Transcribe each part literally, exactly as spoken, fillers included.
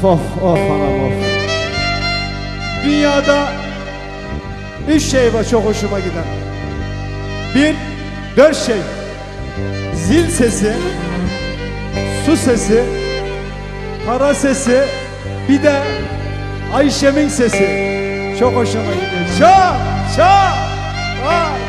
of of anam of. Dünyada üç şey var çok hoşuma giden. Bir, dört şey. Zil sesi, su sesi, para sesi, bir de Ayşem'in sesi. Çok hoşuma gidiyor. Çok, çok. Vay.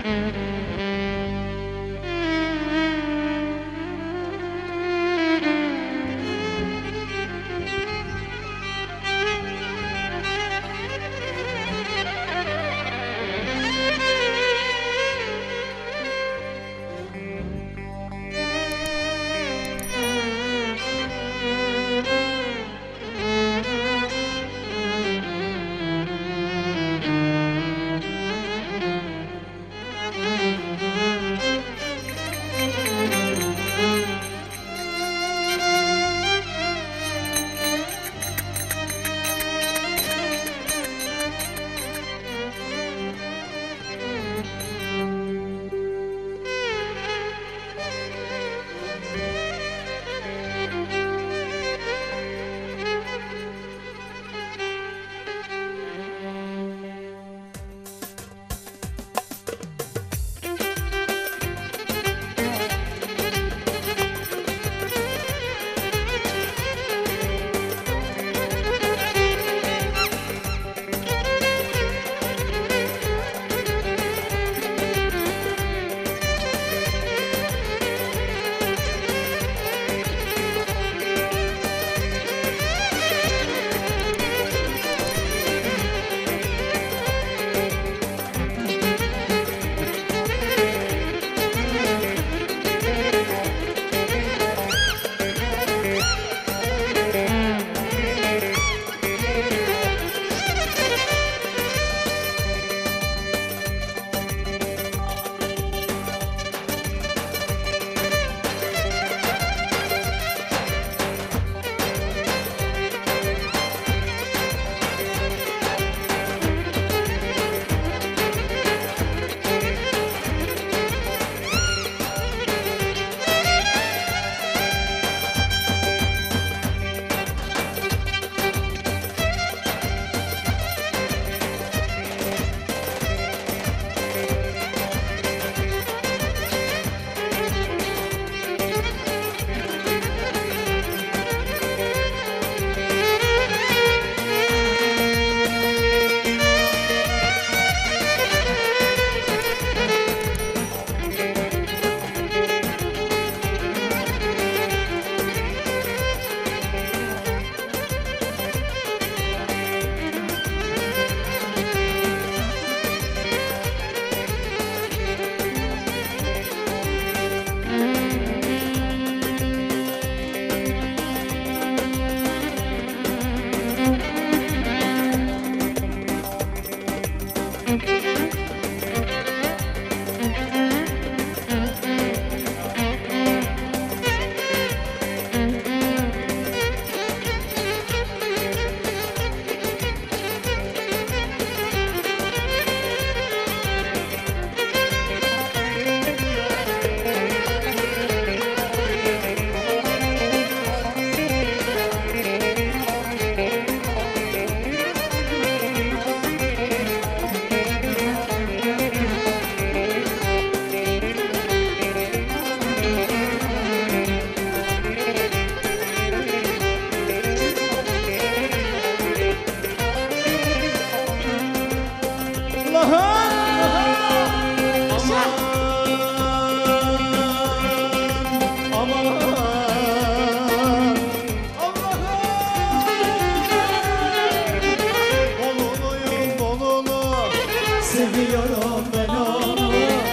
Seviyorum ben onu,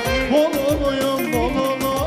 Bololuyum Bololu.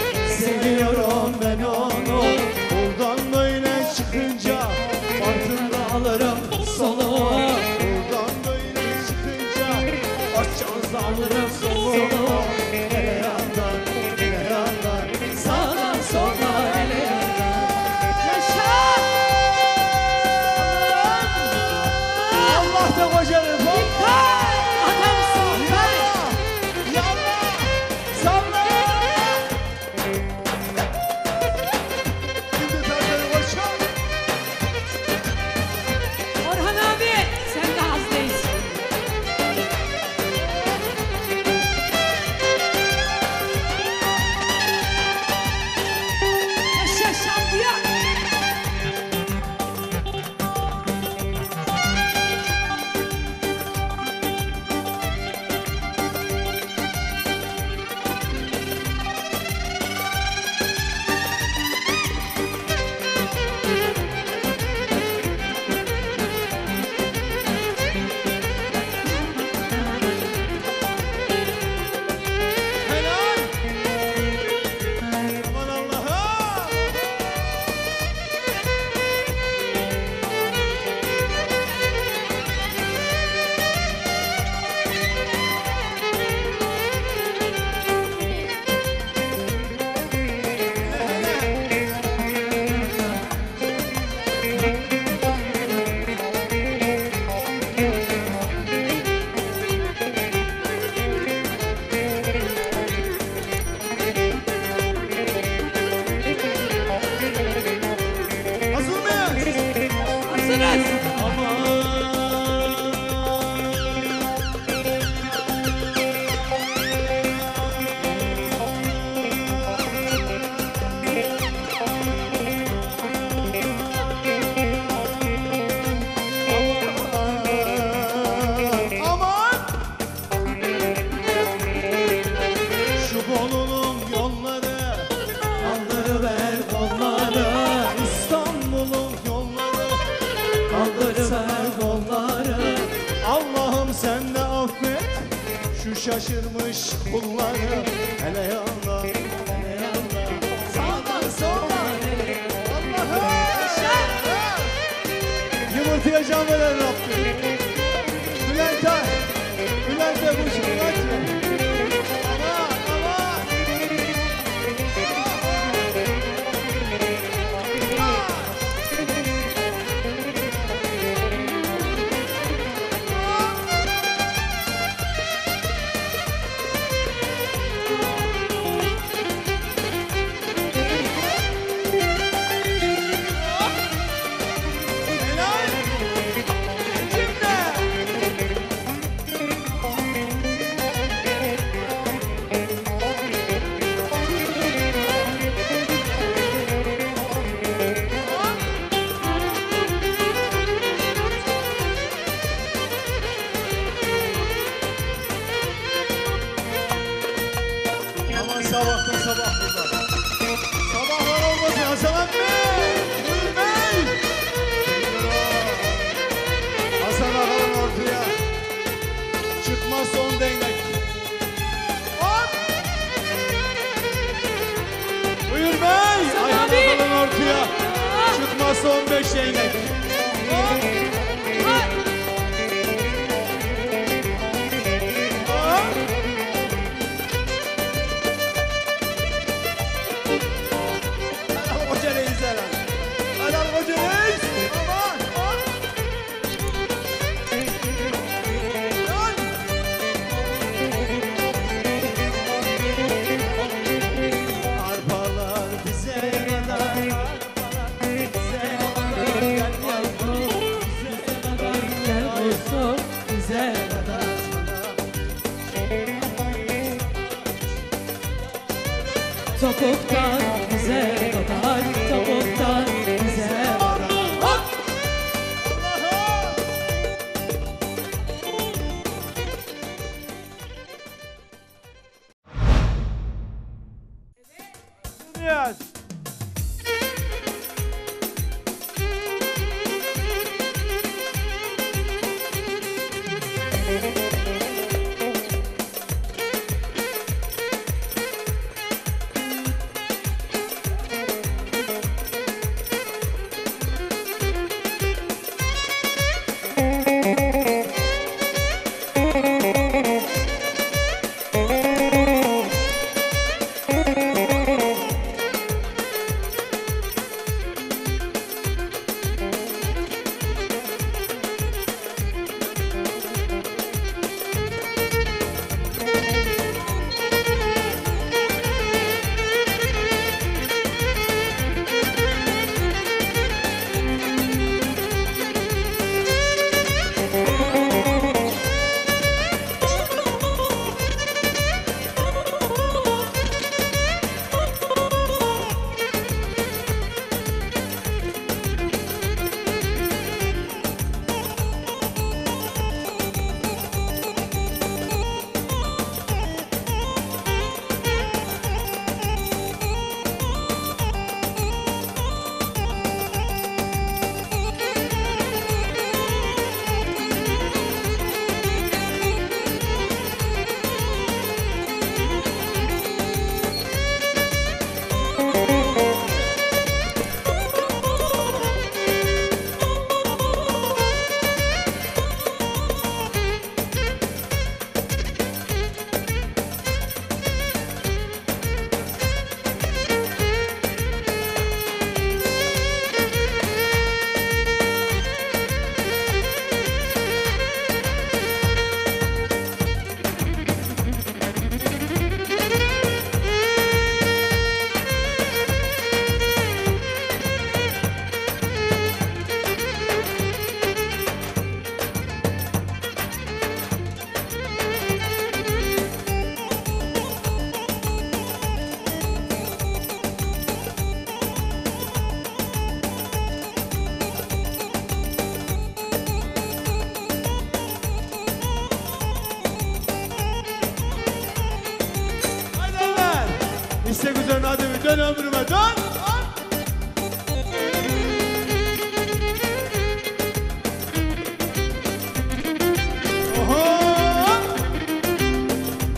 Seviyorum ben onu. Buradan böyle çıkınca Farkında alırım soluğu. Buradan böyle çıkınca Açacağız alırım soluğu. Hele yandan, hele yandan. Sağdan soldan ele yandan. Yaşa! Allah da kocanı Adamsın be! Yallah! Salla! Şimdi tabii koşan. Orhan abi sen de az değilsin. şaşırmış kulları. Hele yallah, hele yallah. Sağdan soldan. Allah'ım. Yumurtaya can veren Rabbim. Bülent'e. Bülent'e bu şunu aç. Aman aman. Helal. Şimdi. Aman sabahtan sabah burada. Sabahlar olmasın Hasan emmi. Buyur bey. Hasan bakalım ortaya. Çıkmazsa on değnek. Hop. Buyur bey. Hasan Ayhan abi. bakalım ortaya. Çıkmazsa on beş değnek. Hop. Hay. Hop. Helal koca reis helal. Helal koca reis. Aman. Hop. Dön. Arpalar bize kadar. Bize kadar gel yavrum, bize kadar gel dostum, bize kadar. Topuktan bize kadar, topuktan bize kadar. Hop. Allah'ım. Dünyaz. İstek üzerine hadi bir dön ömrüme dön. Oho!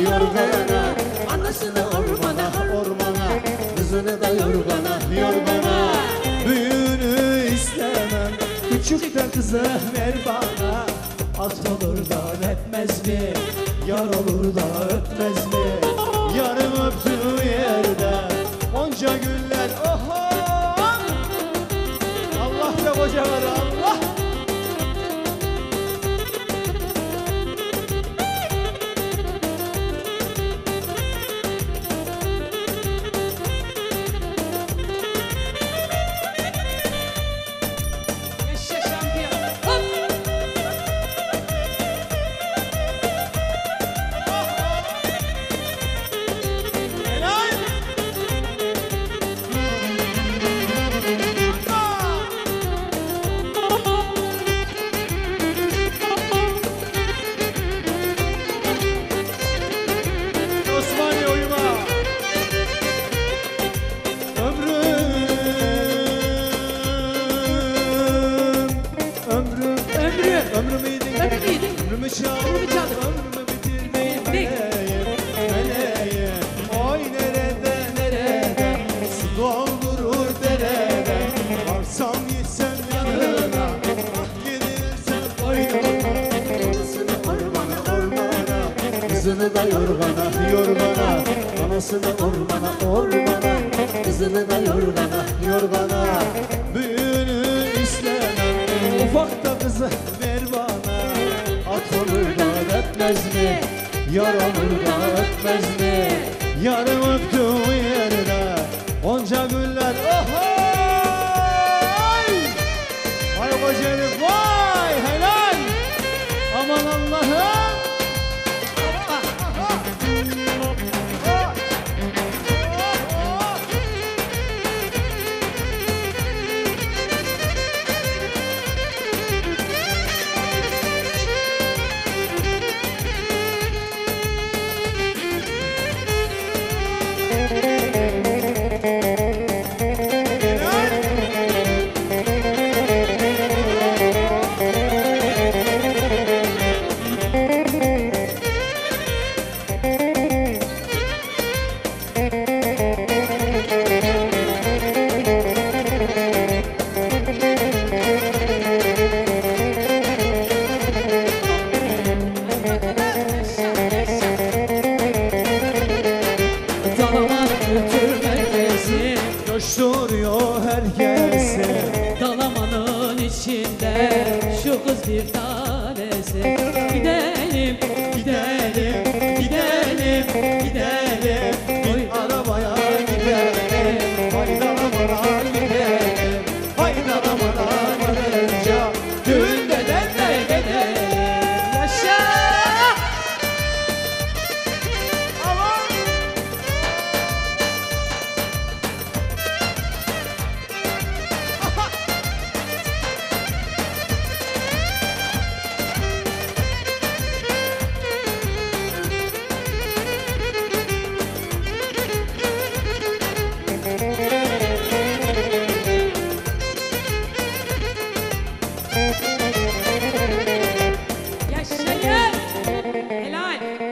yorgana, anasını ormana, ormana, kızını da yorgana, yorgana. Büyüğünü istemem, küçük de kızı ver bana. At olur da öpmez mi? Yar olur da öpmez mi? Yarım öptüğü yerde onca güller, oho! Allah da kocaları Allah! Yaşa şampiyon. Hop. Helal. Osmaniye uyuma! Ömrüm, ömrüm, Ömrüm. ömrümü yedin, Ömrümü yedin. ömrümü çaldın, Ömrümü çaldın. ömrümü bitirdin. Bitirdik. Meleğim, meleğim, oy nerede, nerede, su doldurur derede. Varsam gitsem yanına, ah gelirsen boynuma. Anasını ormana, ormana, kızını da yorgana, yorgana, anasını ormana, ormana, kızını da yorgana, yorgana. Büyüğünü istemem, ufak da kızı ver bana. At olur da öpmez mi? Yar olur da öpmez mi? Yarım öptüğü yerde onca güller, oho! Vay koca herif, vay helal! Aman Allah'ım! Dalaman götürmektesin. Coşturuyor herkesi. Dalamanın içinde şu kız bir tanesi. Gidelim, gidelim, gidelim, gidelim. Bin arabaya gidelim, haydalamana gidelim. Haydalamana varınca düğünde denle gidelim. Yaşa! Aman. Yaşayın. Helal.